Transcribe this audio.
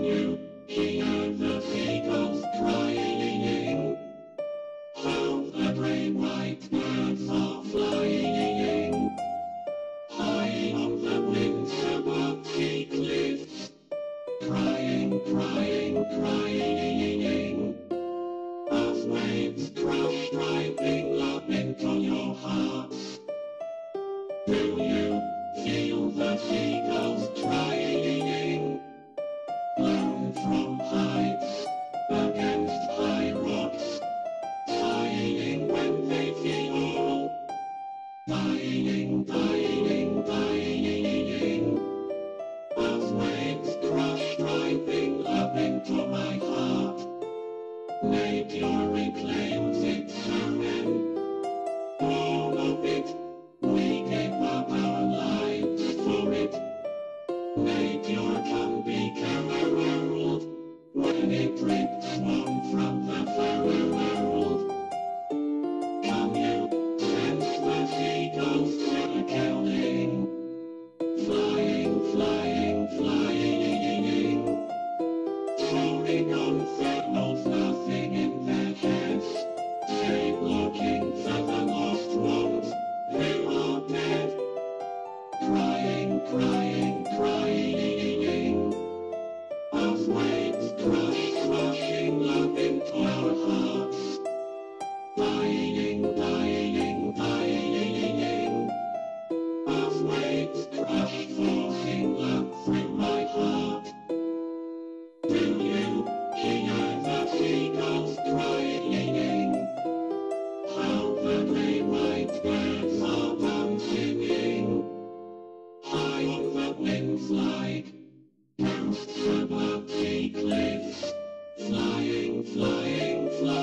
Can you hear the seagulls crying? How the great white birds are flying high on the winds above sea cliffs, crying, crying, crying, as waves crash driving up into your hearts. Do you feel the seagulls trying? Blown from heights against high rocks, sighing when they feel dying, dying, dying, as waves crash driving up into my heart. Nature reclaims its sermon, all of it. We give up our lives for it. Nature can become a world when it rips one from the fairer world. Can you sense the seagulls circling? Flying, flying, flying, soaring on thermals, nothing in their heads, save looking for the lost ones who are dead. Crying, crying, crying, as waves crash crashing up into our hearts. Dying, dying, dying, as waves crash forcing love through my heart. Do you hear the seagulls crying? How the great white birds are dancing high on the winds like ghosts above sea cliffs, flying, flying, flying.